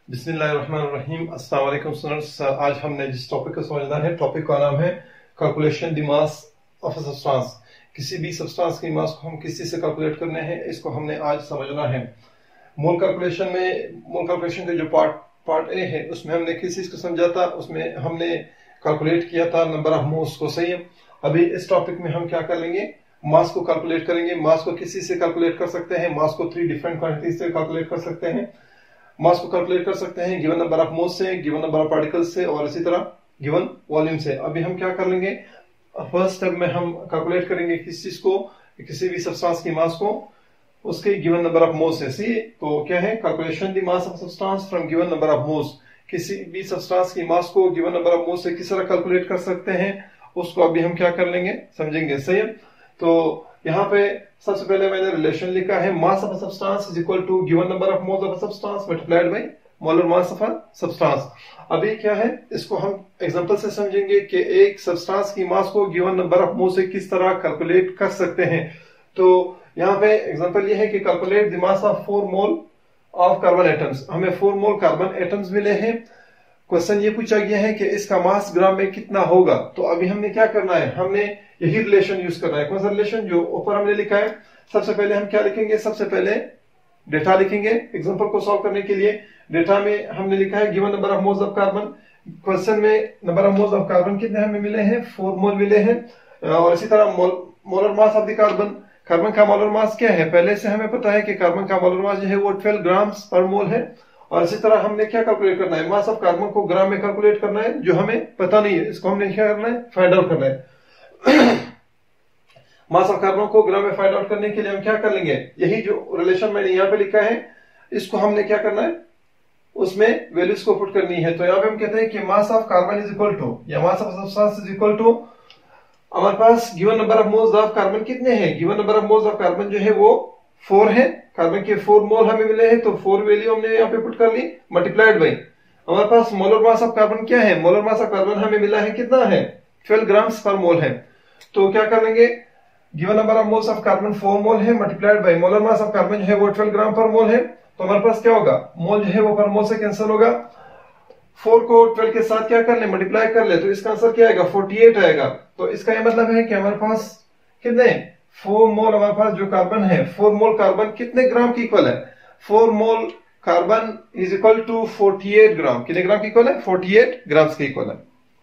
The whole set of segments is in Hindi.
बिस्मिल्लाहिर्रहमानिर्रहीम। अस्सलाम वालेकुम स्टूडेंट्स। आज हमने जिस टॉपिक को समझना है, टॉपिक का नाम है calculation the mass of a substance. किसी भी सब्सटेंस की मास को हम किसी से कैलकुलेट करने हैं, इसको हमने आज समझना है। मोल कैलकुलेशन के जो पार्ट ए है, उसमें हमने किस चीज को समझा था, उसमें हमने कैलकुलेट किया था नंबर ऑफ मोल्स को। सही है। अभी इस टॉपिक में हम क्या कर लेंगे, मास को कैलकुलेट करेंगे। मास को किसी से कैलकुलेट कर सकते हैं, मास को 3 डिफरेंट क्वांटिटीज से कैलकुलेट कर सकते हैं। मास को कैलकुलेट कर सकते हैं गिवन नंबर ऑफ मोल्स से, गिवन नंबर ऑफ पार्टिकल्स से, और इसी तरह गिवन वॉल्यूम से। अभी हम क्या कर लेंगे, फर्स्ट स्टेप में हम कैलकुलेट करेंगे किस चीज को, किसी भी सब्सटेंस की मास को उसके गिवन नंबर ऑफ मोल्स से। सी तो क्या है, calculation the mass of substance from given number of moles. किसी भी सब्सटेंस की मास को गिवन नंबर ऑफ मोल्स से किस तरह कैलकुलेट कर सकते हैं, उसको अभी हम क्या कर लेंगे, समझेंगे। सही है। तो यहाँ पे सबसे पहले मैंने रिलेशन लिखा है, mass of a substance is equal to given number of moles of a substance multiplied by molar mass of a substance. अभी क्या है, इसको हम एग्जांपल से समझेंगे कि एक सब्सटेंस की मास को गिवन नंबर ऑफ मोल्स से किस तरह कैलकुलेट कर सकते हैं। तो यहाँ पे एग्जांपल ये है कि calculate the mass of 4 mole of carbon atoms. हमें 4 मोल कार्बन एटम्स मिले हैं। क्वेश्चन ये पूछा गया है कि इसका मास ग्राम में कितना होगा। तो अभी हमने क्या करना है, हमने यही रिलेशन यूज करना है। कौन सा रिलेशन, जो ऊपर हमने लिखा है। सबसे पहले हम क्या लिखेंगे, सबसे पहले डेटा लिखेंगे एग्जांपल को सॉल्व करने के लिए। डेटा में हमने लिखा है given number of moles of carbon. Question में number of moles of carbon कितने हमें मिले हैं, 4 मोल मिले हैं। और इसी तरह molar mass of the carbon. Carbon का मोलर मास क्या है, पहले से हमें पता है कि कार्बन का मोलर मास जो है वो 12 ग्राम्स पर मोल है। और इसी तरह हमने क्या कैलकुलेट करना है, मास ऑफ कार्बन को ग्राम में कैलकुलेट करना है, जो हमें पता नहीं है, इसको हमने क्या करना है, फाइंड आउट करना है। मास ऑफ कार्बन को ग्राम में फाइंड आउट करने के लिए हम क्या कर लेंगे, यही जो रिलेशन मैंने यहाँ पे लिखा है, इसको हमने क्या करना है, उसमें वैल्यूज को पुट करनी है। तो यहाँ पे हम कहते हैं कि mass of carbon is equal to, या mass of substance is equal to, हमारे पास given number of moles of carbon कितने हैं, given number of moles of carbon जो है वो 4 है। कार्बन के 4 मोल हमें मिले हैं, तो 4 वैल्यू हमने यहाँ पे पुट कर ली, मल्टीप्लाइड बाई हमारे पास मोलर मास ऑफ कार्बन क्या है, मोलर मास ऑफ कार्बन हमें मिला है कितना है, 12 ग्राम्स पर मोल है। तो क्या कर लेंगे, given number of moles of carbon 4 mole है, multiplied by molar mass of carbon जो है वो 12 ग्राम पर मोल है। तो हमारे पास क्या होगा, मोल जो है वो पर मोल से कैंसिल होगा। 4 को 12 के साथ क्या कर ले, मल्टीप्लाई कर ले, तो इसका आंसर क्या आएगा, 48 आएगा। तो इसका यह मतलब है कि हमारे पास कितने 4 मोल, हमारे पास जो कार्बन है 4 मोल कार्बन कितने ग्राम की इक्वल है, 4 mole carbon is equal to 48 gram. कितने ग्राम की इक्वल है, 48 ग्राम्स की इक्वल है।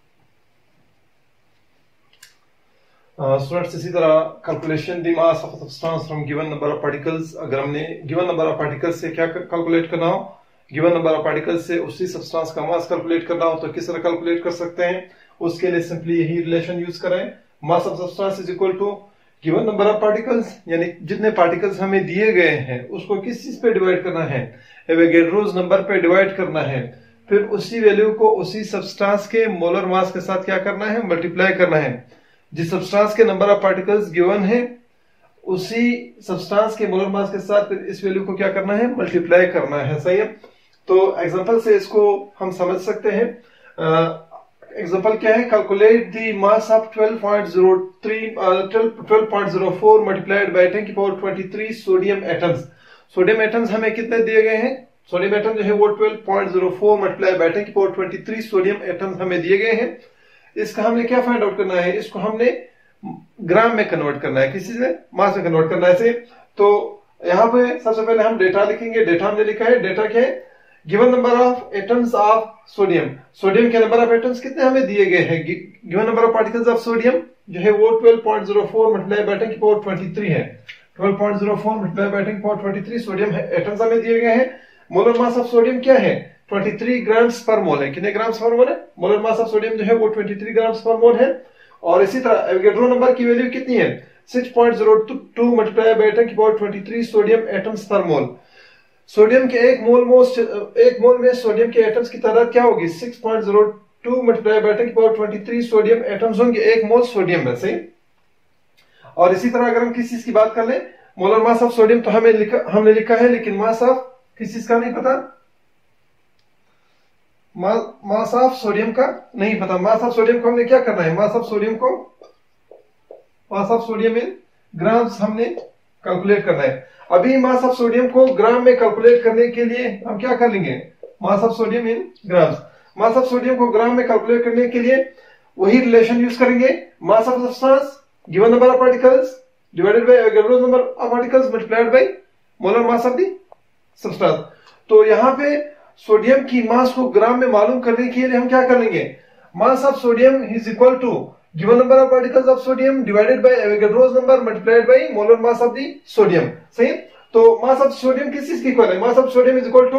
स्टूडेंट्स, इसी तरह calculation the mass of substance from given number of particles. अगर हमने गिवन नंबर ऑफ पार्टिकल्स से क्या कैलकुलेट करना हो, गिवन नंबर ऑफ पार्टिकल्स से उसी सब्सटेंस का मास कैलकुलेट करना हो, तो किस तरह कैलकुलेट कर सकते हैं। उसके लिए सिंपली यही रिलेशन यूज करें, mass of substance is equal to given number of particles, यानी जितने पार्टिकल्स हमें दिए गए हैं उसको किस चीज पे डिवाइड करना है, एवोगैड्रोस नंबर पे डिवाइड करना है। फिर उसी वैल्यू को उसी सब्सटेंस के मोलर मास के साथ क्या करना है, मल्टीप्लाई करना है। जिस सब्सटेंस के नंबर ऑफ पार्टिकल्स गिवन है उसी सब्सटेंस के मोलर मास के साथ फिर इस वैल्यू को क्या करना है, मल्टीप्लाई करना है। सही है। तो एग्जांपल से इसको हम समझ सकते हैं। एग्जांपल क्या है, calculate the mass of 12.04 multiplied by 10 की power 23 sodium atoms. Sodium atoms हमें कितने दिए गए हैं, सोडियम एटम जो है वो 12.04 मल्टीप्लाइड बाय 10 की पावर 23 सोडियम एटम्स हमें दिए गए हैं। इसका हमने क्या फाइंड आउट करना है, इसको हमने ग्राम में कन्वर्ट करना है, किसी से मास में कन्वर्ट करना है। ऐसे तो यहाँ पे सबसे पहले हम डेटा लिखेंगे। डेटा हमने लिखा है, डेटा क्या है, given number of atoms of sodium. Sodium के नंबर ऑफ एटम्स कितने हमें दिए गए हैं, given number of particles of sodium जो है वो 12.04 मल्टीप्लाई बाय 10 की पावर 23 है। 12.04 मल्टीप्लाई बाय 10 की पावर 23 सोडियम एटम्स हमें दिए गए हैं। मोलर मास ऑफ सोडियम क्या है, 23 ग्राम्स पर मोल है। कितने ग्राम्स पर मोल है, मोलर मास ऑफ सोडियम जो है वो 23 ग्राम्स पर मोल है। और इसी तरह एवोगैड्रो नंबर की वैल्यू कितनी है, 6.02 मल्टीप्लाई बाय 10 की पावर 23 सोडियम एटम्स पर मोल। सोडियम के एक मोल में सोडियम के एटम्स की तादाद क्या होगी, 6.02 मल्टीप्लाई बाय 10 की पावर 23 सोडियम एटम्स होंगे एक मोल सोडियम में। सही। और इसी तरह अगर हम किसी चीज की बात कर ले, मोलर मास ऑफ सोडियम तो हमने लिखा है, लेकिन मास ऑफ किस चीज का नहीं पता, मास ऑफ सोडियम का नहीं पता। मास ऑफ सोडियम को हमने क्या करना है, mass of sodium in grams हमने कैलकुलेट करना है। अभी मास ऑफ सोडियम को ग्राम में कैलकुलेट करने के लिए हम क्या कर लेंगे, mass of sodium in grams. Mass of sodium को ग्राम में कैलकुलेट करने के लिए वही रिलेशन यूज करेंगे, mass of substance given number of particles divided by Avogadro number of particles multiplied by molar mass of the substance. तो यहाँ पे सोडियम की मास को ग्राम में मालूम करने के लिए हम क्या कर लेंगे, mass of sodium is equal to given number of particles of sodium divided by Avogadro's number multiplied by molar mass of the sodium. सही। तो मास ऑफ सोडियम किस चीज की इक्वल है, mass of sodium is equal to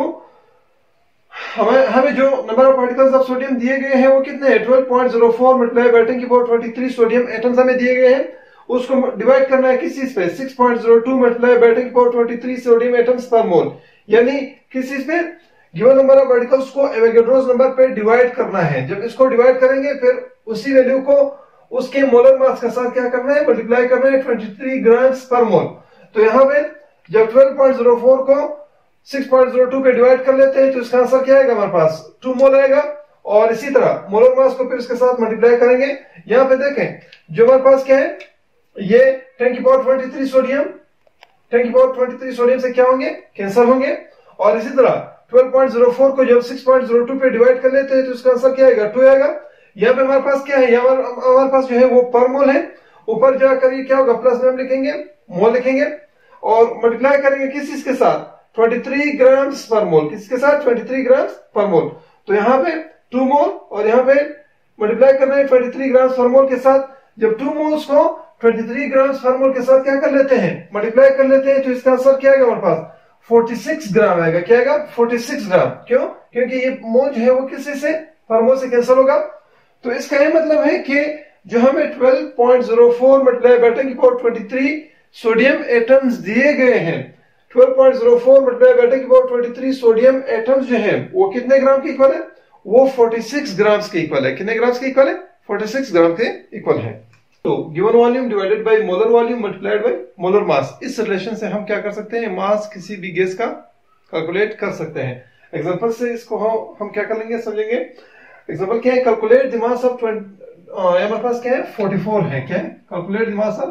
हमें जो number of particles of sodium दिए गए हैं वो कितने हैं, 12.04 मल्टीप्लाई बाय 10 की पावर 23 सोडियम एटम्स हमें दिए गए हैं, उसको डिवाइड करना है किस चीज पे, 6.02 मल्टीप्लाई बाय 10 की पावर 23 सोडियम एटम्स पर मोल, यानी किस चीज पे, गिवन नंबर ऑफ पार्टिकल्स को एवोगाड्रोस नंबर पे डिवाइड करना है। जब इसको डिवाइड करेंगे फिर उसी वैल्यू को उसके मोलर मास के साथ क्या करना है, मल्टीप्लाई करना है 23 ग्राम्स पर मोल। तो यहाँ पे जब 12.04 को 6.02 पे डिवाइड कर लेते हैं तो इसका आंसर क्या आएगा, हमारे पास 2 मोल आएगा। और इसी तरह मोलर मास को फिर इसके साथ मल्टीप्लाई करेंगे। यहाँ पे देखें जो हमारे पास क्या है, ये 10 की पावर 23 सोडियम, 10 की पावर 23 सोडियम से क्या होंगे, कैंसिल होंगे। और इसी तरह 12.04 को जब 6.02 पे डिवाइड कर लेते हैं तो इसका आंसर क्या आएगा, 2 आएगा। यहाँ पे हमारे पास क्या है, हमारे पास जो है वो पर मोल है, ऊपर जाकर ये क्या होगा, प्लस में हम लिखेंगे मोल लिखेंगे और मल्टीप्लाई करेंगे किस चीज के साथ, 23 ग्राम्स पर मोल, किसके साथ, 23 ग्राम्स पर मोल। तो यहाँ पे 2 मोल और यहाँ पे मल्टीप्लाई करना है 23 ग्राम्स पर मोल के साथ। जब 2 मोल्स को 23 ग्राम्स पर मोल के साथ क्या कर लेते हैं, मल्टीप्लाई कर लेते हैं तो इसका आंसर क्या आएगा, हमारे पास 46 ग्राम आएगा। क्या आएगा, 46 ग्राम। क्यों, क्योंकि ये मोल जो है वो किसी से पर मोल से कैंसिल होगा। तो इसका ये मतलब है कि जो हमें 12.04 मल्टीप्लाई बाय 10 की पावर 23 सोडियम एटम्स दिए गए हैं, 12.04 मल्टीप्लाई बाय 10 की पावर 23 सोडियम एटम्स जो है वो कितने ग्राम के इक्वल है, वो 46 ग्राम्स के इक्वल है। कितने ग्राम्स के इक्वल है, 46 ग्राम के इक्वल है। तो given volume divided by molar volume multiplied by molar mass, इस रिलेशन से हम क्या कर सकते हैं, मास किसी भी गैस का कैलकुलेट कर सकते हैं। एग्जांपल से इसको हम क्या कर लेंगे, समझेंगे। एग्जांपल क्या है, कैलकुलेट द मास ऑफ हमारे पास क्या है, 44 है। क्या है, calculate the mass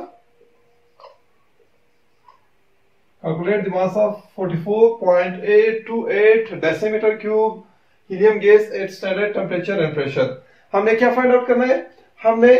of 44.828 decimetre cube helium gas at standard temperature and pressure. हमने क्या फाइंड आउट करना है, हमने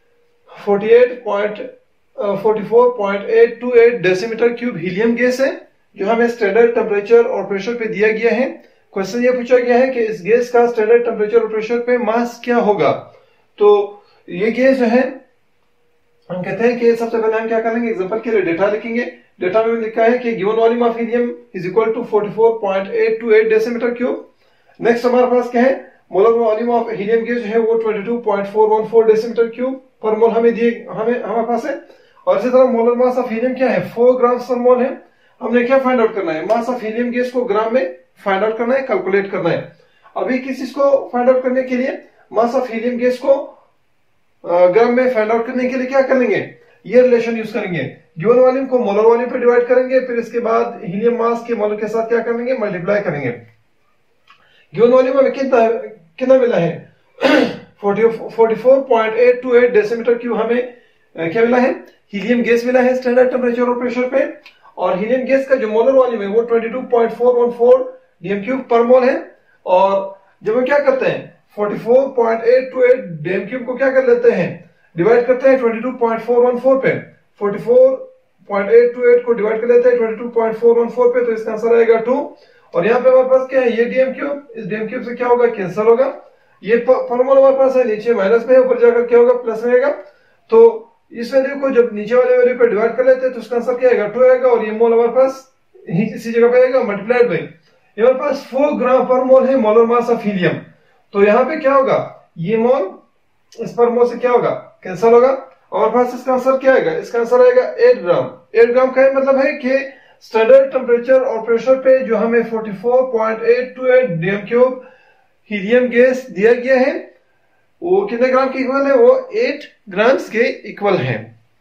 44.828 डेसीमीटर क्यूब हीलियम गैस है जो हमें स्टैंडर्ड टेम्परेचर और प्रेशर पे दिया गया है। क्वेश्चन ये पूछा गया है कि इस गैस का स्टैंडर्ड टेम्परेचर और प्रेशर पे मास क्या होगा। तो ये गैस जो है हम कहते हैं कि सबसे पहले हम क्या करेंगे, एग्जांपल के लिए डेटा लिखेंगे। डेटा में लिखा है कि given volume of helium is equal to 44.828 decimetre cube. Next हमारे पास क्या है, molar volume of helium gas जो है वो 22.414 डेसीमीटर क्यूब पर मोल हमारे पास है। और इसी तरह मोलर मास ऑफ हीलियम क्या है, 4 ग्राम पर मोल है। हमने क्या फाइंड आउट करना है, मास ऑफ हीलियम गैस को ग्राम में फाइंड आउट करना है, कैलकुलेट करना है। अभी किस चीज को फाइंड आउट करने के लिए, मास ऑफ हीलियम गैस को ग्राम में फाइंड आउट करने के लिए क्या करेंगे, ये रिलेशन यूज करेंगे। गिवन वॉल्यूम को मोलर वॉल्यूम पे डिवाइड करेंगे, फिर इसके बाद हीलियम मास के मोलर के साथ क्या करेंगे, मल्टीप्लाई करेंगे। गिवन वॉल्यूम में कितना मिला है 44.828 डेसीमीटर क्यूब हमें क्या मिला है, हीलियम गैस मिला है स्टैंडर्ड टेम्परेचर और प्रेशर पे। और हीलियम गैस का जो मोलर वॉल्यूम है वो 22.414 डीएम क्यूब पर मोल है। और जब हम क्या करते हैं 44.828 डीएम क्यूब को क्या कर लेते हैं, डिवाइड करते हैं 22.414 पे, 44.828 को डिवाइड कर लेते हैं 22.414 पे, तो इसका आंसर आएगा 2। और यहाँ पे हमारे पास क्या है, ये डीएम क्यूब, इस डीएम क्यूब से क्या होगा, कैंसिल होगा। ये पर मोल हमारे पास है, नीचे माइनस में है, ऊपर जाकर क्या होगा, प्लस में आएगा। तो इस वैल्यू को जब नीचे वाले वैल्यू पे डिवाइड कर लेते हैं तो उसका आंसर क्या आएगा, 2 आएगा। और ये मोल हमारे पास इसी जगह पे आएगा, मल्टीप्लाइड बाय हमारे पास 4 ग्राम पर मोल है मोलर मास ऑफ हीलियम। तो यहाँ पे क्या होगा, ये मोल इस पर मोल से क्या होगा, कैंसिल होगा। और पास इसका आंसर क्या आएगा, इसका आंसर आएगा 8 ग्राम। 8 ग्राम का मतलब है कि स्टैंडर्ड टेम्परेचर और प्रेशर पे जो हमें 44.828 डीएम क्यूब हीलियम गैस दिया गया है वो कितने ग्राम के इक्वल है, वो 8 ग्राम्स के इक्वल है।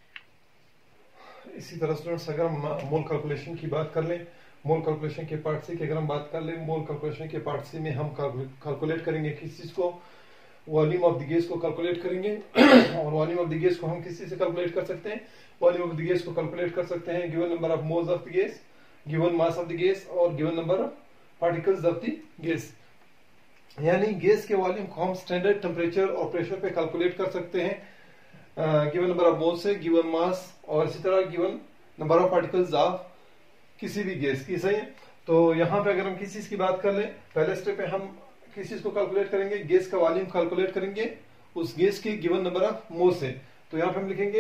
इसी तरह स्टूडेंट्स अगर हम मोल कैलकुलेशन की बात कर लें, मोल कैलकुलेशन के पार्ट सी की अगर हम बात कर लें, मोल कैलकुलेशन के पार्ट सी में हम कैलकुलेट करेंगे किस चीज को, वॉल्यूम ऑफ द गैस को कैलकुलेट करेंगे। और वॉल्यूम ऑफ द गैस को हम किस चीज से कैलकुलेट कर सकते हैं, वॉल्यूम ऑफ द गैस को कैलकुलेट कर सकते हैं given number of moles of the gas, given mass of the gas और given number of particles of the gas. यानी गैस के वॉल्यूम को हम स्टैंडर्ड टेम्परेचर और प्रेशर पे कैलकुलेट कर सकते हैं गिवन नंबर ऑफ मोल्स से, गिवन मास, और इसी तरह गिवन नंबर ऑफ पार्टिकल्स ऑफ किसी भी गैस की। सही है। तो यहाँ पे अगर हम किसी चीज की बात कर लें, पहले स्टेप पे हम किस चीज को कैलकुलेट करेंगे, गैस का वॉल्यूम कैलकुलेट करेंगे उस गैस की गिवन नंबर ऑफ मोल से। तो यहाँ पे हम लिखेंगे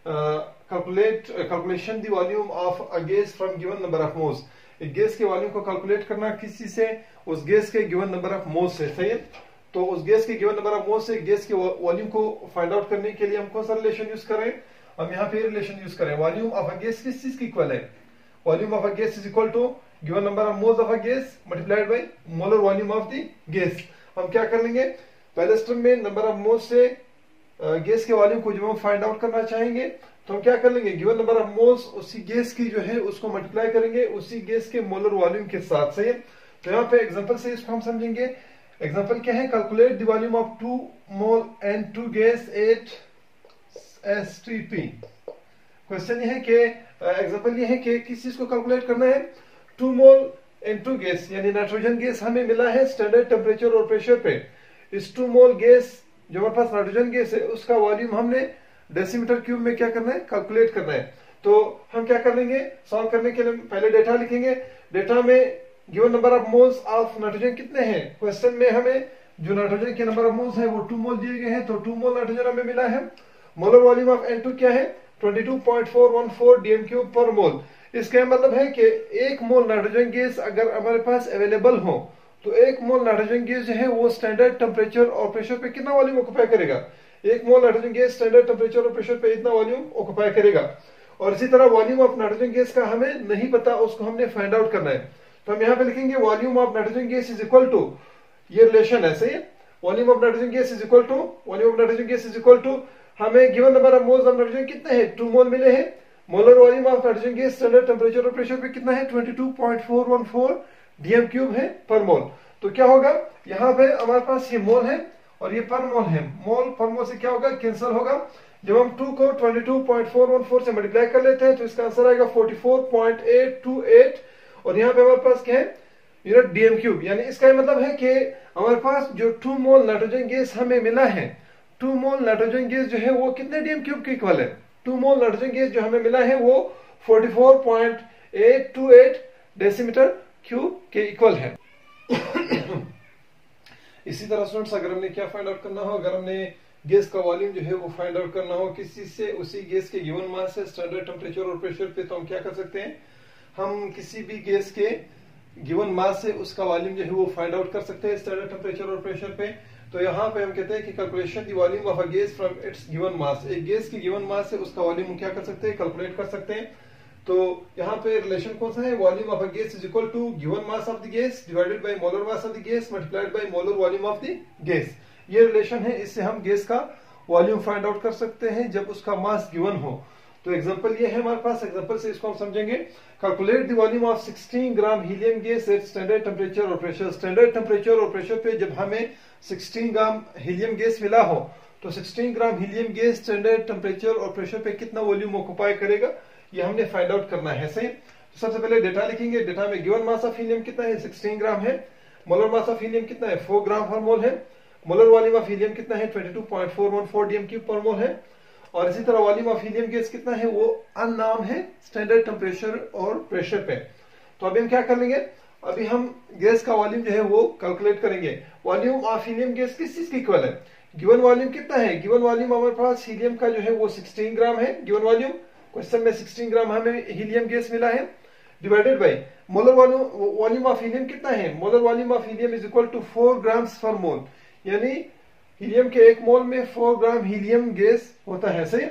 calculation the volume of a gas from given number of moles. एक गैस के वॉल्यूम को कैलकुलेट करना किसी से, उस गैस के गिवन नंबर ऑफ मोल्स से। सही है। तो उस गैस के गिवन नंबर ऑफ मोल्स से गैस के वॉल्यूम को फाइंड आउट करने के लिए हम कौन सा रिलेशन यूज करें, हम यहाँ पे रिलेशन यूज करें। वॉल्यूम ऑफ अ गैस किस चीज की इक्वल है, volume of a gas is equal to given number of moles of a gas multiplied by molar volume of the gas. हम क्या कर लेंगे, पहले स्टेप में नंबर ऑफ मोल्स से गैस के वॉल्यूम को जब हम फाइंड आउट करना चाहेंगे तो हम क्या कर लेंगे, गिवन नंबर ऑफ मोल्स उसी गैस की जो है उसको मल्टीप्लाई करेंगे उसी गैस के मोलर वॉल्यूम के साथ। सही है। तो यहाँ पे एग्जांपल से इसको हम समझेंगे। एग्जांपल क्या है, calculate the volume of 2 mole N2 gas at STP। Question ये है कि एग्जांपल ये है कि किस चीज को कैलकुलेट करना है, 2 मोल N2 गैस यानी नाइट्रोजन गैस हमें मिला है स्टैंडर्ड टेम्परेचर और प्रेशर पे। इस 2 मोल गैस जो हमारे पास नाइट्रोजन गैस है उसका वॉल्यूम हमने डेसीमीटर क्यूब में क्या करना है, कैलकुलेट करना है। तो हम क्या कर लेंगे, सॉल्व करने के लिए पहले डेटा लिखेंगे। डेटा में given number of moles of nitrogen कितने हैं, क्वेश्चन में हमें जो नाइट्रोजन के नंबर ऑफ मोल्स है वो 2 मोल दिए गए हैं, तो 2 मोल नाइट्रोजन हमें मिला है। मोलर वॉल्यूम ऑफ N2 क्या है, 22.414 dm³ पर मोल। इसका मतलब है कि 1 मोल नाइट्रोजन गैस अगर हमारे पास अवेलेबल हो तो 1 मोल नाइट्रोजन गैस जो है वो स्टैंडर्ड टेम्परेचर और प्रेशर पे कितना वॉल्यूम ऑक्युपाई करेगा, 1 mole nitrogen gas standard temperature और प्रेशर पे इतना वॉल्यूम ऑक्युपाई करेगा। और इसी तरह वॉल्यूम ऑफ नाइट्रोजन गैस का हमें नहीं पता, उसको हमने फाइंड आउट करना है। तो हम यहाँ पे लिखेंगे volume of nitrogen gas is equal to, ये रिलेशन है। सही है। Volume of nitrogen gas is equal to, volume of nitrogen gas is equal to, हमें given number of moles of nitrogen कितने हैं, 2 मोल मिले हैं। Molar volume of nitrogen gas standard temperature और प्रेशर पे कितना है, 22.414 dm³ है पर मोल। तो क्या होगा, यहाँ पे हमारे पास ये मोल है और ये पर मोल है, मोल पर मोल से क्या होगा, कैंसिल होगा। जब हम 2 को 22.414 से मल्टीप्लाई कर लेते हैं तो इसका आंसर आएगा 44.828 और यहाँ पे हमारे पास क्या है, यूनिट dm³। यानी इसका मतलब है कि हमारे पास जो 2 मोल नाइट्रोजन गैस हमें मिला है, 2 मोल नाइट्रोजन गैस जो है वो कितने dm³ के इक्वल है, 2 मोल नाइट्रोजन गैस जो हमें मिला है वो 44.828 डेसीमीटर क्यूब के इक्वल है। इसी तरह स्टूडेंट्स अगर हमने क्या फाइंड आउट करना हो, अगर हमने गैस का वॉल्यूम जो है वो फाइंड आउट करना हो किसी से, उसी गैस के गिवन मास से स्टैंडर्ड टेम्परेचर और प्रेशर पे, तो हम क्या कर सकते हैं, हम किसी भी गैस के गिवन मास से उसका वॉल्यूम जो है वो फाइंड आउट कर सकते हैं स्टैंडर्ड टेम्परेचर और प्रेशर पे। तो यहाँ पे हम कहते हैं कि calculation the volume of a gas from its given mass, एक गैस की गिवन मास से उसका वॉल्यूम क्या कर सकते हैं, कैलकुलेट कर सकते हैं। तो यहाँ पे रिलेशन कौन सा है, volume of a gas is equal to given mass of the gas divided by molar mass of the gas multiplied by molar volume of the gas. ये रिलेशन है, इससे हम गैस का वॉल्यूम फाइंड आउट कर सकते हैं जब उसका मास गिवन हो। तो एग्जांपल ये है हमारे पास, एग्जांपल से इसको हम समझेंगे। Calculate the volume of 16 gram helium gas at standard temperature और प्रेशर। स्टैंडर्ड टेम्परेचर और प्रेशर पे जब हमें 16 ग्राम हीलियम गैस मिला हो तो 16 gram helium gas standard temperature और प्रेशर पे कितना वॉल्यूम ऑक्युपाई करेगा, ये हमने फाइंड आउट करना है। सही। तो सबसे पहले डेटा लिखेंगे। डेटा में गिवन मास ऑफ हीलियम कितना है, 16 ग्राम है। मोलर मास ऑफ हीलियम कितना है, 4 ग्राम पर मोल है। मोलर वॉल्यूम ऑफ हीलियम कितना है, 22.414 dm³ पर मोल है। और इसी तरह वॉल्यूम ऑफ हीलियम गैस कितना है, वो अननोन है स्टैंडर्ड टेम्परेचर और प्रेशर पे। तो अभी हम क्या कर लेंगे, अभी हम गैस का वॉल्यूम जो है वो कैलकुलेट करेंगे। वॉल्यूम ऑफ हीलियम गैस किस चीज की इक्वल है, गिवन वॉल्यूम कितना है, गिवन वॉल्यूम हमारे पास हीलियम का जो है वो 16 ग्राम है। गिवन वॉल्यूम क्वेश्चन में 16 ग्राम हमें हीलियम गैस मिला है, divided by molar volume of helium कितना है, molar volume of helium is equal to 4 grams per mole. यानी हीलियम के 1 मोल में 4 ग्राम हीलियम गैस होता है। सही।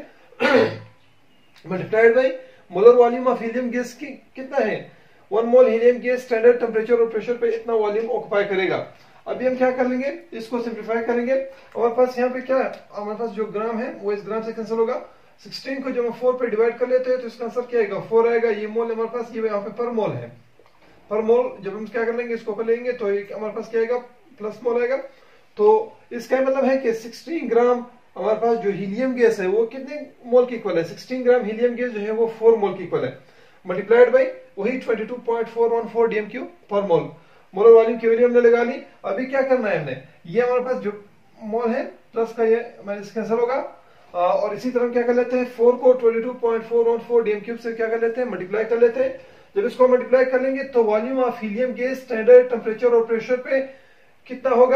Multiplied by molar volume of helium gas की कितना है, 1 mole helium gas standard temperature और प्रेशर पे इतना वॉल्यूम ऑक्युपाई करेगा। अभी हम क्या कर लेंगे, इसको सिंप्लीफाई करेंगे। हमारे पास यहाँ पे क्या है, हमारे पास जो ग्राम है वो इस ग्राम से कैंसिल होगा। 16 को जब हम 4 पे डिवाइड कर लेते हैं तो इसका आंसर क्या आएगा, 4 आएगा। ये मोल हमारे पास, ये यहाँ पे पर मोल है, पर मोल जब हम क्या कर लेंगे, इसको कर लेंगे तो हमारे पास क्या आएगा, प्लस मोल आएगा। तो इसका मतलब है कि 16 ग्राम हमारे पास जो हीलियम गैस है वो कितने मोल की इक्वल है, 16 ग्राम हीलियम गैस जो है वो 4 मोल की इक्वल है, मल्टीप्लाइड बाय वही 22.414 dm³ पर मोल। मोलर वॉल्यूम की वैल्यू हमने लगा ली। अभी क्या करना है हमने, ये हमारे पास जो मोल है प्लस का ये माइनस कैंसिल होगा, और इसी तरह क्या कर लेते हैं 4 को 22.414 डीएम क्यूब से क्या कर लेते हैं मल्टीप्लाई कर लेते हैं। जब इसको मल्टीप्लाई कर लेंगे तो volume of helium gas standard temperature और प्रेशर पे कितना होगा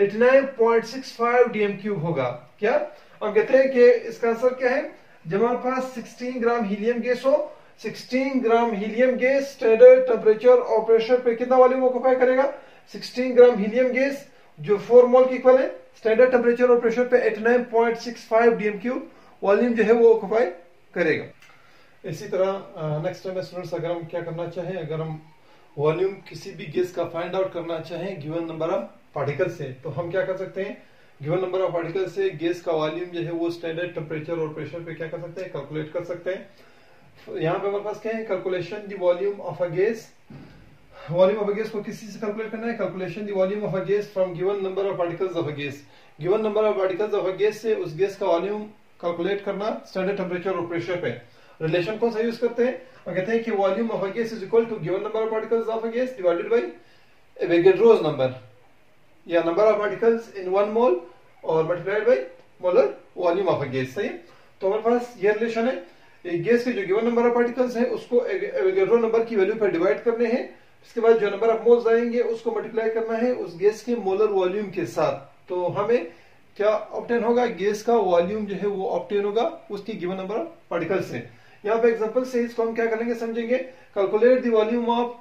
89.65 डीएम क्यूब होगा। क्या हम कहते हैं कि इसका आंसर क्या है, जब हमारे पास 16 ग्राम हीलियम गैस हो, 16 gram helium gas standard temperature और प्रेशर पे कितना वॉल्यूम ऑक्यूपाई करेगा, 16 ग्राम हीलियम गैस जो 4 मोल की इक्वल है, स्टैंडर्ड टेम्परेचर और प्रेशर पे 89.65 डीएम क्यूब वॉल्यूम जो है वो ऑक्यूपाई करेगा। इसी तरह नेक्स्ट टाइम स्टूडेंट्स अगर हम क्या करना चाहें, अगर हम वॉल्यूम किसी भी गैस का फाइंड आउट करना चाहें गिवन नंबर ऑफ पार्टिकल से, तो हम क्या कर सकते हैं, गिवन नंबर ऑफ पार्टिकल से गैस का वॉल्यूम जो है वो स्टैंडर्ड टेम्परेचर और प्रेशर पे क्या कर सकते हैं, कैलकुलेट कर सकते हैं। यहाँ पे हमारे पास क्या है, calculation the volume of a gas, volume of a gas को किसी से कैलकुलेट करना है, calculation the volume of a gas from given number of particles of a gas, given number of particles of a gas से उस गैस का वॉल्यूम कैलकुलेट करना स्टैंडर्ड टेम्परेचर और प्रेशर पे। रिलेशन कौन सा यूज करते हैं, हम कहते हैं कि volume of a gas is equal to given number of particles of a gas divided by Avogadro's number, या number of particles in 1 mole और multiplied by molar volume of a gas. सही, तो हमारे पास ये रिलेशन है, एक गैस के जो गिवन नंबर ऑफ पार्टिकल्स है उसको एवोगैड्रो नंबर की वैल्यू पर डिवाइड करने हैं, इसके बाद जो नंबर ऑफ मोल्स आएंगे उसको मल्टीप्लाई करना है उस गैस के मोलर वॉल्यूम के साथ, तो हमें क्या ऑब्टेन होगा, गैस का वॉल्यूम जो है वो ऑब्टेन होगा उसकी गिवन नंबर ऑफ पार्टिकल से। यहाँ पे एग्जांपल से इसको हम क्या करेंगे समझेंगे, calculate the volume of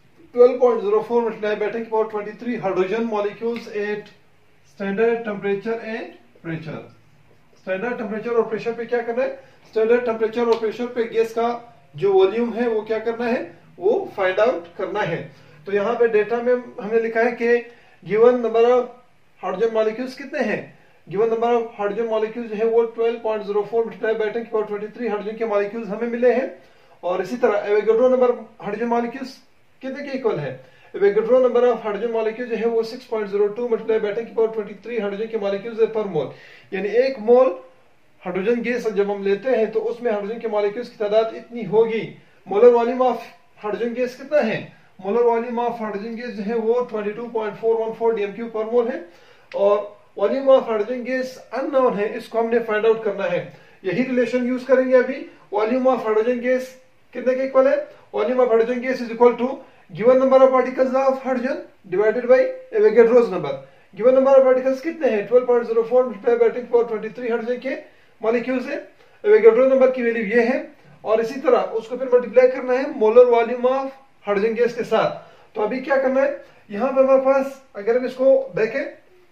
12.04 multiply by 10 की power 23 hydrogen molecules at standard temperature and pressure. Standard temperature और प्रेशर पे क्या करना है, स्टैंडर्ड टेम्परेचर और प्रेशर पे गैस का जो वॉल्यूम है वो क्या करना है, वो फाइंड आउट करना है। तो यहाँ पे डेटा में हमने लिखा है कि given number of hydrogen molecules कितने हैं, given number of hydrogen molecules जो है वो 12.04 मल्टीप्लाई बाय 10 की पावर 23 हाइड्रोजन के मॉलिक्यूल्स हमें मिले हैं। और इसी तरह एवोगैड्रो नंबर हाइड्रोजन मॉलिक्यूल्स कितने के इक्वल है, Avogadro number of hydrogen molecule जो है वो 6.02 मल्टीप्लाई बाय 10 की पावर 23 हाइड्रोजन के मॉलिक्यूल्स पर मोल, यानी 1 मोल हाइड्रोजन गैस जब हम लेते हैं तो उसमें हाइड्रोजन के मॉलिक्यूल्स की तादाद इतनी होगी। Molar volume of hydrogen gas कितना है, molar volume of hydrogen gas जो है वो 22.414 डीएम क्यूब पर मोल है, और volume of hydrogen gas unknown है, इसको हमने फाइंड आउट करना है। यही रिलेशन यूज करेंगे अभी, वॉल्यूम ऑफ हाइड्रोजन गैस कितने के इक्वल है, volume of hydrogen gas is equal to given number of particles of hydrogen divided by Avogadro's number. Given number of particles कितने हैं 12.04 मल्टीप्लाई बाय 10 की पावर 23 हाइड्रोजन के मॉलिक्यूल्स है, एवोगैड्रो नंबर की वैल्यू ये है, और इसी तरह उसको फिर मल्टीप्लाई करना है molar volume of hydrogen gas के साथ। तो अभी क्या करना है, यहां पे हमारे पास अगर हम इसको देखें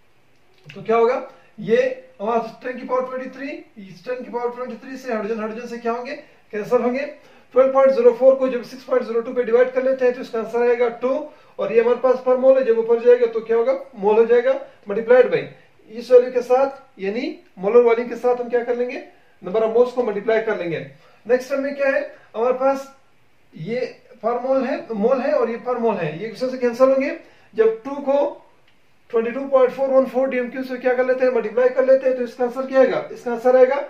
तो क्या होगा, ये हमारा 10 की पावर 23, 10 की पावर 23 से हाइड्रोजन से क्या होंगे, कैंसिल होंगे। 12.04 को जब 6.02 पे डिवाइड कर लेते हैं तो इसका आंसर आएगा 2, और ये हमारे पास पर मोल है, जब ऊपर जाएगा तो क्या होगा, मोल हो जाएगा मल्टीप्लाइड बाई इस वैल्यू के साथ, यानी मोलर वॉल्यूम के साथ हम क्या कर लेंगे, नंबर ऑफ मोल्स को मल्टीप्लाई कर लेंगे। नेक्स्ट में क्या है, हमारे पास ये पर मोल है और ये पर मोल है, ये एक दूसरे से कैंसिल होंगे। जब 2 को 22.414 डीएमक्यू से क्या कर लेते हैं, मल्टीप्लाई कर लेते हैं, तो इसका आंसर क्या आएगा, इसका आंसर आएगा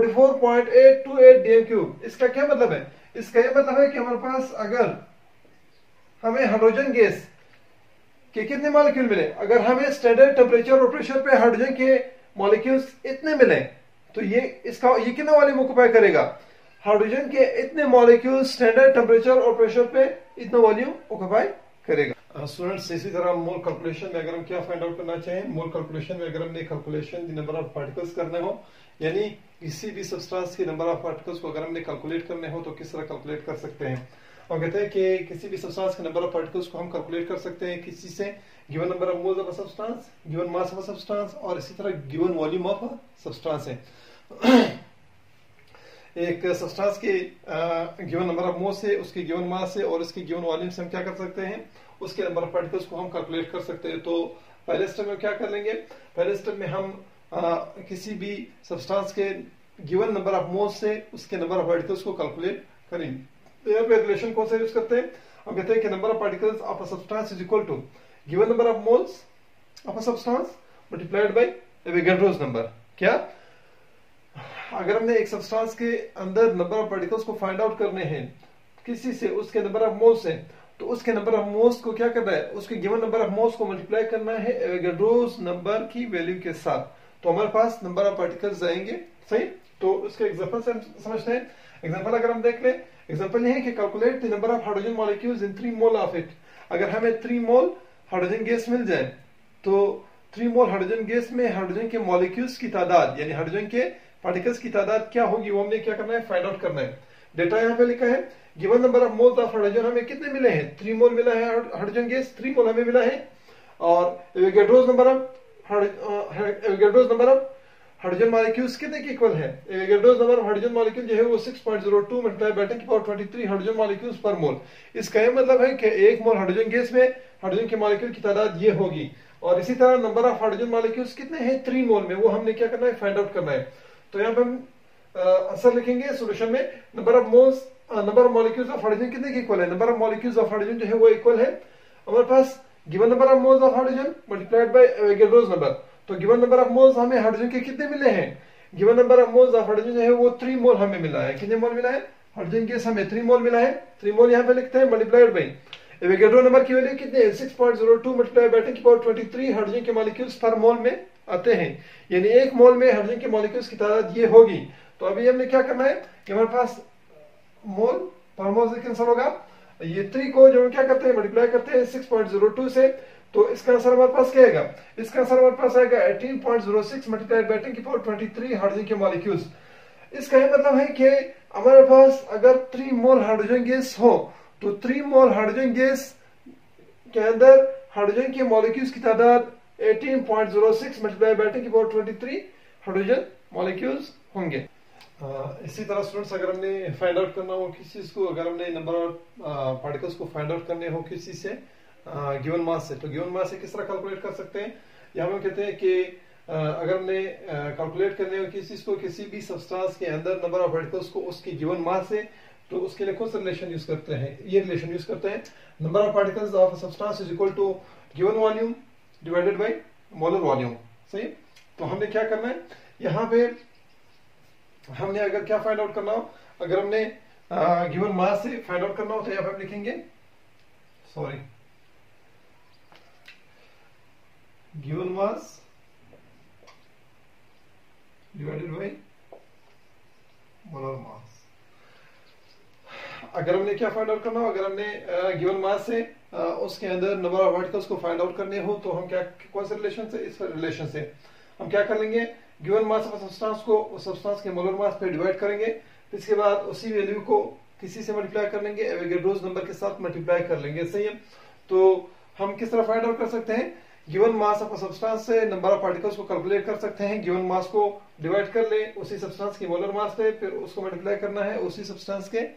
44.828 डीएमक्यू। इसका क्या मतलब है, इसका ये मतलब है कि हमारे पास अगर हमें हाइड्रोजन गैस के कितने मॉलिक्यूल मिले, अगर हमें स्टैंडर्ड टेम्परेचर और प्रेशर पे हाइड्रोजन के मॉलिक्यूल्स इतने मिले तो ये कितना वॉल्यूम ऑक्यूपाई करेगा, हाइड्रोजन के इतने मॉलिक्यूल स्टैंडर्ड टेम्परेचर और प्रेशर पे इतना वॉल्यूम ऑक्यूपाई करेगा। स्टूडेंट्स इसी तरह मोल कैलकुलेशन में अगर हम क्या फाइंड आउट करना चाहें, मोल कैलकुलेशन में अगर हमने calculation the number of particles करने हो, यानी किसी भी सब्सटेंस के नंबर ऑफ पार्टिकल्स को अगर हमने कैलकुलेट करने हो तो किस तरह कैलकुलेट कर सकते हैं। हम कहते हैं कि किसी भी सब्सटेंस के नंबर ऑफ पार्टिकल्स को हम कैलकुलेट कर सकते हैं किसी से given number of moles of a substance, given mass of a substance, और इसी तरह given volume of a substance है। एक सब्सटेंस के गिवन नंबर ऑफ मोल्स से, उसके गिवन मास से और उसके गिवन वॉल्यूम से हम क्या कर सकते हैं, उसके नंबर ऑफ पार्टिकल्स को हम कैलकुलेट कर सकते हैं। तो पहले स्टेप में क्या कर लेंगे, पहले स्टेप में हम किसी भी सब्सटेंस के गिवन नंबर ऑफ मोल्स से उसके नंबर ऑफ पार्टिकल्स को कैलकुलेट करेंगे। तो यहाँ पे रिलेशन कौन सा यूज करते हैं, हम कहते हैं कि number of particles of a substance is equal to given number of moles of a substance multiplied by Avogadro's number. क्या, अगर हमने एक सब्सटेंस के अंदर नंबर ऑफ पार्टिकल्स को फाइंड आउट करने हैं किसी से उसके नंबर ऑफ मोल्स से, तो उसके नंबर ऑफ मोल्स को क्या करना है, उसके गिवन नंबर ऑफ मोल्स को मल्टीप्लाई करना है एवोगाड्रोस नंबर की वैल्यू के साथ। तो हमारे पास नंबर ऑफ पार्टिकल्स आएंगे। सही, तो इसके एग्जांपल से हम समझते हैं। एग्जांपल अगर हम देख ले, एग्जांपल ये है कि calculate the number of hydrogen molecules in 3 mole of it. अगर हमें 3 मोल हाइड्रोजन गैस मिल जाए तो 3 मोल हाइड्रोजन गैस में हाइड्रोजन के मॉलिक्यूल्स की तादाद यानी हाइड्रोजन के पार्टिकल्स की तादाद क्या होगी, वो हमने क्या करना है, फाइंड आउट करना है। डेटा यहाँ पे लिखा है, given number of moles of hydrogen हमें कितने मिले हैं, 3 मोल मिला है हाइड्रोजन गैस, 3 मोल हमें मिला है। और Avogadro's number of hydrogen molecules कितने के इक्वल है, Avogadro's number of hydrogen molecule जो है वो 6.02 मल्टीप्लाई बाय 10 की पावर 23 हाइड्रोजन मॉलिक्यूल्स पर मोल। इसका यह मतलब है कि 1 मोल हाइड्रोजन गैस में हाइड्रोजन के मॉलिक्यूल की तादाद ये होगी। और इसी तरह नंबर ऑफ हाइड्रोजन मॉलिक्यूल्स कितने हैं 3 मोल में, वो हमने क्या करना है, फाइंड आउट करना है। तो यहाँ पे हम आंसर लिखेंगे सोल्यूशन में, number of molecules of hydrogen कितने के इक्वल है, number of molecules of hydrogen जो है वो इक्वल है हमारे पास given number of moles of hydrogen multiplied by Avogadro's number. तो गिवन नंबर ऑफ मोल्स हमें हाइड्रोजन के कितने मिले हैं, given number of moles of hydrogen जो है वो 3 मोल हमें मिला है। कितने मोल मिला है, हाइड्रोजन गैस हमें 3 मोल मिला है, 3 मोल यहाँ पे लिखते हैं मल्टीप्लाइड बाय एवोगाड्रो नंबर की वैल्यू कितनी है, 6.02 मल्टीप्लाई बाय 10 की पावर 23 हाइड्रोजन के मॉलिक्यूल्स पर मोल में आते हैं, यानी 1 मोल में हाइड्रोजन के मॉलिक्यूल्स की तादाद ये होगी। तो अभी हमने क्या करना है कि हमारे पास मोल पर मोल से कैंसिल होगा, ये 3 को जो क्या करते हैं मल्टीप्लाई करते हैं 6.02 से, तो इसका आंसर हमारे पास क्या आएगा, इसका आंसर हमारे पास आएगा 18.06 मल्टीप्लाइड बाय 10 की पावर 23 हाइड्रोजन के मॉलिक्यूल्स। इसका ये मतलब है कि हमारे पास अगर 3 मोल हाइड्रोजन गैस हो तो 3 मोल हाइड्रोजन गैस के अंदर हाइड्रोजन के मॉलिक्यूल्स की तादाद 18.06 मल्टीप्लाई बाय 10 की पावर 23 हाइड्रोजन मॉलिक्यूल्स होंगे। इसी तरह स्टूडेंट्स अगर हमने फाइंड आउट करना हो किसी चीज को, अगर हमने नंबर ऑफ पार्टिकल्स को फाइंड आउट करने हो किसी से गिवन मास से, तो गिवन मास से किस तरह कैलकुलेट कर सकते हैं। यहाँ हम कहते हैं कि अगर हमने कैलकुलेट करने हो किसी चीज को, किसी भी सब्सटेंस के अंदर नंबर ऑफ पार्टिकल्स को उसकी गिवन मास से, तो उसके लिए कौन सा रिलेशन यूज करते हैं, ये रिलेशन यूज करते हैं, number of particles of substance is equal to given volume divided by molar volume. सही, तो हमने क्या करना है, यहाँ पे हमने अगर क्या फाइंड आउट करना हो, अगर हमने गिवन मास से फाइंड आउट करना हो तो यहाँ पे हम लिखेंगे given mass divided by molar mass. अगर हमने क्या फाइंड आउट करना हो, अगर हमने गिवन मास से उसके अंदर नंबर ऑफ पार्टिकल्स को फाइंड आउट करने हो तो हम क्या, कौन से रिलेशन से, इस रिलेशन से हम क्या कर लेंगे, गिवन मास ऑफ सब्सटेंस को उस सब्सटेंस के मोलर मास पे डिवाइड करेंगे, फिर इसके बाद उसी वैल्यू को किसी से मल्टीप्लाई कर लेंगे, एवोगाड्रोस नंबर के साथ मल्टीप्लाई कर लेंगे। सही है, तो हम किस तरह फाइंड आउट कर सकते हैं, गिवन मास ऑफ सब्सटेंस से नंबर ऑफ पार्टिकल्स को कैलकुलेट कर सकते हैं, गिवन मास को डिवाइड कर ले उसी सब्सटेंस की मोलर मास पे, फिर उसको मल्टीप्लाई करना है उसी सब्सटेंस के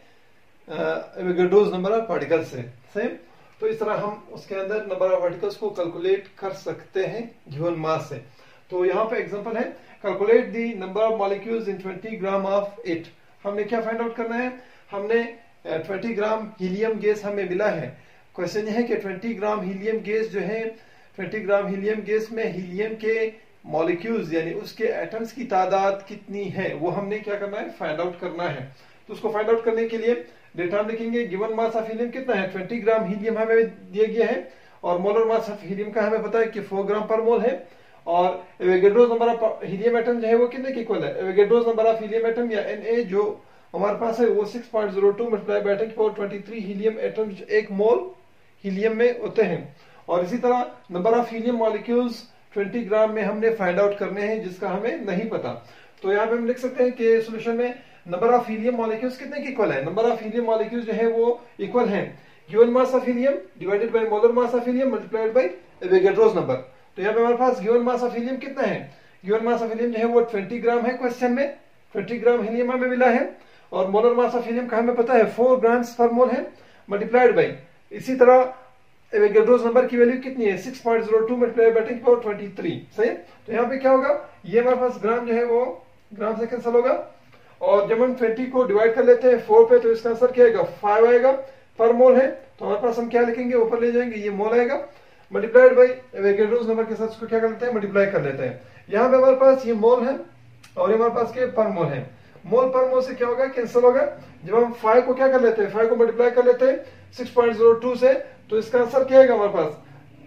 एवोगाड्रोस नंबर ऑफ पार्टिकल्स से। सही, तो इस तरह हम उसके अंदर नंबर ऑफ पार्टिकल्स को कैलकुलेट कर सकते हैं गिवन मास से। तो यहाँ पे एग्जांपल है, calculate the number of molecules in 20 gram of it. हमने क्या फाइंड आउट करना है, हमने 20 ग्राम हीलियम गैस हमें मिला है। क्वेश्चन ये है कि 20 ग्राम हीलियम गैस जो है, 20 ग्राम हीलियम गैस में हीलियम के मॉलिक्यूल्स यानी उसके एटम्स की तादाद कितनी है, वो हमने क्या करना है, फाइंड आउट करना है। तो उसको फाइंड आउट करने के लिए डेटा हम लिखेंगे, गिवन मास ऑफ हीलियम कितना है, 20 ग्राम हीलियम हमें दिया गया है, और मोलर मास ऑफ हीलियम का हमें पता है कि 4 ग्राम पर मोल है, और Avogadro's number of helium atom जो है वो कितने के इक्वल है, Avogadro's number of helium atom या Na जो हमारे पास है वो 6.02 मल्टीप्लाई बाय 10 की power 23 helium atom 1 mole helium में होते हैं। और इसी तरह number of helium molecules 20 gram में हमने फाइंड आउट करने हैं जिसका हमें नहीं पता। तो यहाँ पे हम लिख सकते हैं कि सॉल्यूशन में नंबर ऑफ हीलियम मॉलिक्यूल्स कितने के इक्वल है, नंबर ऑफ हीलियम मॉलिक्यूल्स जो है वो इक्वल है given mass of helium divided by molar mass of helium multiplied by Avogadro's number. तो यहाँ पे हमारे पास गिवन मास ऑफ हीलियम कितना है, गिवन मास ऑफ हीलियम जो है वो 20 ग्राम है, क्वेश्चन में 20 ग्राम हीलियम हमें मिला है, और मोलर मास ऑफ हीलियम का हमें पता है 4 ग्राम्स पर मोल है, मल्टीप्लाइड बाय इसी तरह एवोगाड्रोस नंबर की वैल्यू कितनी है 6.02 मल्टीप्लाइड बाय 10 की पावर 23। सही है, तो यहाँ पे क्या होगा, ये हमारे पास ग्राम जो है वो ग्राम से कैंसिल होगा, और जब हम 20 को डिवाइड कर लेते हैं 4 पे तो इसका आंसर क्या आएगा, 5 आएगा पर मोल है। तो हमारे पास हम क्या लिखेंगे, ऊपर ले जाएंगे, ये मोल आएगा मल्टीप्लाइड बाय एवोगाड्रोस नंबर के साथ इसको क्या कर लेते हैं, मल्टीप्लाई कर लेते हैं। यहाँ पे हमारे पास ये मोल है और ये हमारे पास के पर मोल है, मोल पर मोल से क्या होगा, कैंसिल होगा। जब हम 5 को क्या कर लेते हैं, 5 को मल्टीप्लाई कर लेते हैं 6.02 से, तो इसका आंसर क्या आएगा हमारे पास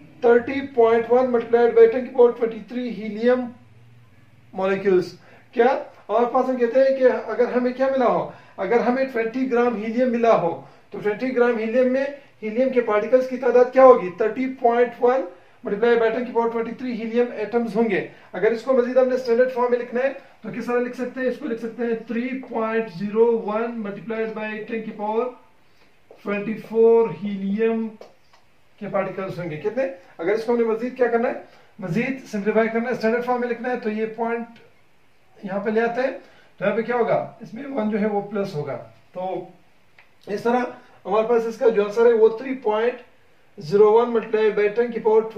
30.1 मल्टीप्लाइड बाई 10 की पावर 23 हीलियम मॉलिक्यूल्स। क्या हमारे पास हम कहते हैं कि अगर हमें क्या मिला हो, अगर हमें 20 ग्राम हीलियम मिला हो तो 20 ग्राम हीलियम में हीलियम के पार्टिकल्स की तादाद क्या होगी 30.1 मल्टीप्लाई बाई 10 की पावर 23 हीलियम एटम्स होंगे। अगर इसको मजीद हमने स्टैंडर्ड फॉर्म में लिखना है तो किस तरह लिख सकते हैं, इसको लिख सकते हैं 3.01 मल्टीप्लाइड बाई 10 की पावर 24 हीलियम के पार्टिकल्स होंगे। कितने, अगर इसको हमने मजीद क्या करना है, मजीद सिंप्लीफाई करना है, स्टैंडर्ड फॉर्म में लिखना है, तो ये पॉइंट यहाँ पे ले आते हैं, तो यहाँ पे क्या होगा, इसमें 1 जो है वो प्लस होगा। तो इस तरह हमारे पास इसका जो आंसर है वो 3.01 मल्टीप्लाई बाई 10 की पावर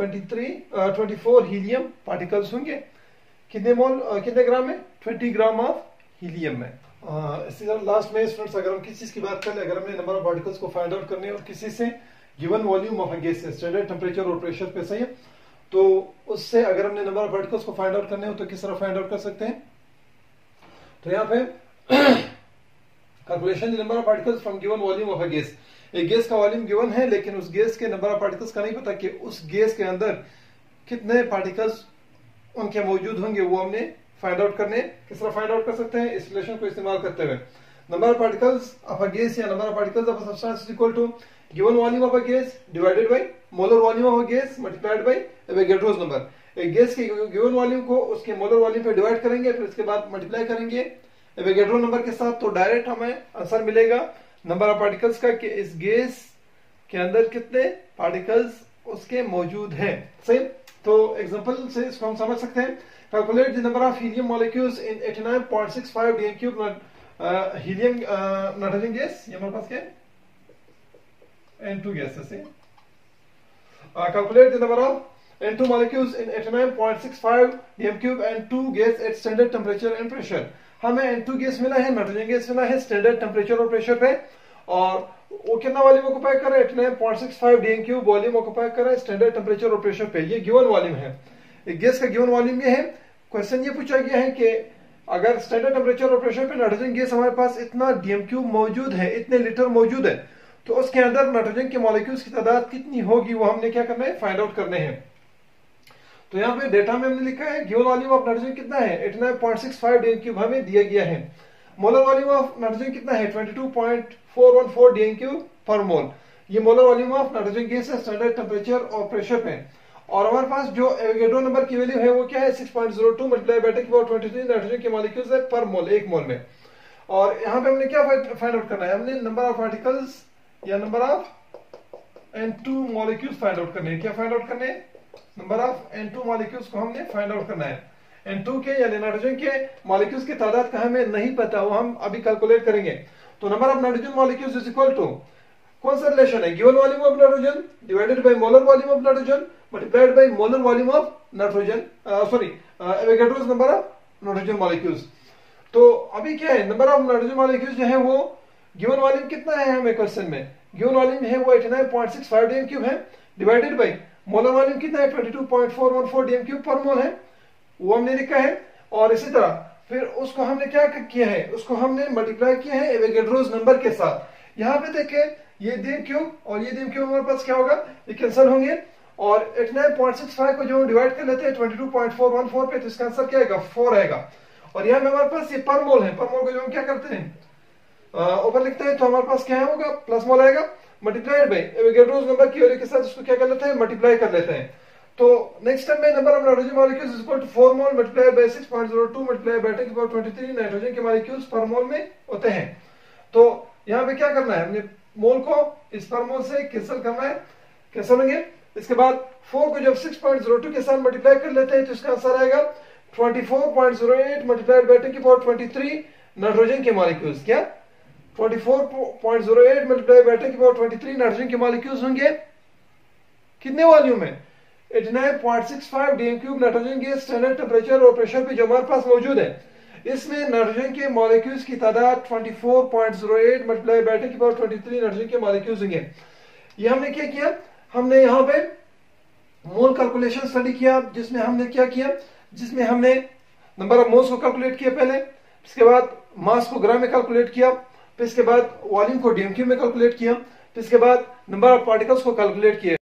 24 हीलियम पार्टिकल्स होंगे। कितने मोल, कितने ग्राम में, 20 ग्राम ऑफ हीलियम में। इसी तरह लास्ट में स्टूडेंट्स अगर हम किसी चीज की बात करें, अगर हमने नंबर ऑफ पार्टिकल्स को फाइंड आउट करने और किसी से given volume of a gas से स्टैंडर्ड टेम्परेचर और प्रेशर पे, सही है, तो उससे अगर हमने नंबर ऑफ पार्टिकल्स को फाइंड आउट करने हो तो किस तरह फाइंड आउट कर सकते हैं। तो यहाँ पे calculation the number of particles from given volume of a gas. एक गैस का वॉल्यूम गिवन है लेकिन उस गैस के नंबर ऑफ पार्टिकल्स का नहीं पता कि उस गैस के अंदर कितने पार्टिकल्स उनके मौजूद होंगे, वो हमने फाइंड आउट करने। किस तरह फाइंड आउट कर सकते हैं, इस रिलेशन को इस्तेमाल करते हुए number of particles of a gas या number of particles of a substance is equal to given volume of a gas divided by molar volume of a gas multiplied by Avogadro's number. एक गैस के गिवन वॉल्यूम को उसके मोलर वॉल्यूम पे डिवाइड करेंगे, फिर इसके बाद मल्टीप्लाई करेंगे एवोगैड्रो नंबर के साथ, तो डायरेक्ट हमें आंसर मिलेगा नंबर ऑफ पार्टिकल्स का कि इस गैस के अंदर कितने पार्टिकल्स उसके मौजूद हैं। सही, तो एग्जांपल से इसको हम समझ सकते हैं। Calculate the number of helium molecules in 89.65 dm³ helium nitrogen gas. ये हमारे पास क्या है, N2 गैसेस है। Calculate the number of N2 molecules in 89.65 dm³ and 2 gas at standard temperature and pressure। हमें N2 गैस मिला है, नाइट्रोजन गैस मिला है स्टैंडर्ड टेम्परेचर और प्रेशर पे, और वो कितना वॉल्यूम ऑक्युपाई कर रहा है 89.65 dm³ वॉल्यूम ऑक्युपाई कर रहा है स्टैंडर्ड टेम्परेचर और प्रेशर पे। ये गिवन वॉल्यूम है, एक गैस का गिवन वॉल्यूम ये है। क्वेश्चन ये पूछा गया है कि अगर स्टैंडर्ड टेम्परेचर और प्रेशर पे नाइट्रोजन गैस हमारे पास इतना dm³ मौजूद है, इतने लीटर मौजूद है, तो उसके अंदर नाइट्रोजन के मॉलिक्यूल्स की तादाद कितनी होगी, वो हमने क्या करना है, फाइंड आउट करने हैं। तो यहाँ पे डेटा में हमने लिखा है गिवन वॉल्यूम ऑफ नाइट्रोजन कितना है 89.65 dm³ हमें दिया गया है। मोलर वॉल्यूम ऑफ नाइट्रोजन कितना है 22.414 dm³ पर मोल। ये molar volume of nitrogen gas है स्टैंडर्ड टेम्परेचर और प्रेशर पे। और हमारे पास जो एवोगैड्रो नंबर की वैल्यू है वो क्या है 6.02 मल्टीप्लाई बाय 10 की पावर 23 नाइट्रोजन के मॉलिक्यूल्स है पर मोल, एक मोल में। और यहाँ पे हमने क्या फाइंड आउट करना है, हमने नंबर ऑफ पार्टिकल्स या number of N2 molecules find out करने हैं। क्या फाइंड आउट करने हैं, नंबर ऑफ N2 मॉलिक्यूल्स को हमने फाइंड आउट करना है। N2 के यानी नाइट्रोजन के मॉलिक्यूल्स की तादाद का हमें नहीं पता, वो हम अभी कैलकुलेट करेंगे। तो number of nitrogen molecules is equal to, कौन सा रिलेशन है, given volume of nitrogen divided by molar volume of nitrogen multiplied by molar volume of nitrogen, sorry Avogadro's number of nitrogen molecules. तो अभी क्या है, नंबर ऑफ नाइट्रोजन मॉलिक्यूल्स जो है वो गिवन वॉल्यूम कितना है हमें क्वेश्चन में, गिवन वॉल्यूम है वो 89.65 dm³ है, डिवाइडेड बाय मोलर वॉल्यूम कितना है 22.414 dm³ पर मोल है, वो हमने लिखा है। और इसी तरह फिर उसको हमने क्या किया है, उसको हमने मल्टीप्लाई किया है एवोगैड्रोस नंबर के साथ। यहाँ पे देखें ये dm³ और ये dm³ हमारे पास क्या होगा, ये कैंसिल होंगे, और 89.65 को जो हम डिवाइड कर लेते हैं 22.414 पे, तो इसका आंसर क्या आएगा 4 आएगा। और यहाँ पे हमारे पास ये पर मोल है, पर मोल को जो हम क्या करते हैं ऊपर लिखते हैं, तो हमारे पास क्या होगा प्लस मोल आएगा, मल्टीप्लाइड बाय एवोगैड्रोस नंबर की वैल्यू के साथ इसको क्या कर लेते हैं, मल्टीप्लाई कर लेते हैं। तो नेक्स्ट टाइम में number of nitrogen molecules is equal to 4 mole multiplied by 6.02 multiplied by 10 की पावर 23 नाइट्रोजन के मॉलिक्यूल्स पर मोल में होते हैं। तो यहाँ पे क्या करना है, हमने मोल को इस पर मोल से कैंसिल करना है, कैंसिल होंगे। इसके बाद 4 को जब 6.02 के साथ मल्टीप्लाई कर लेते हैं तो इसका आंसर आएगा 24.08 मल्टीप्लाइड बाय 10 की पावर 23 नाइट्रोजन के मॉलिक्यूल्स। क्या 24.08 मल्टीप्लाई बाय 10 की पावर 23 नाइट्रोजन के मॉलिक्यूल्स होंगे कितने वॉल्यूम में 89.65 dm³ नाइट्रोजन के स्टैंडर्ड टेम्परेचर और प्रेशर पे जो हमारे पास मौजूद है, इसमें नाइट्रोजन के मॉलिक्यूल्स की तादाद 24.08 मल्टीप्लाई बाय 10 की पावर 23 नाइट्रोजन के मॉलिक्यूल्स होंगे। ये हमने क्या किया, हमने यहाँ पे मोल कैलकुलेशन स्टडी किया, जिसमें हमने क्या किया, जिसमें हमने नंबर ऑफ मोल्स को कैलकुलेट किया पहले, इसके बाद मास को ग्राम में कैलकुलेट किया, फिर इसके बाद वॉल्यूम को dm³ में कैलकुलेट किया, फिर इसके बाद नंबर ऑफ पार्टिकल्स को कैलकुलेट किए,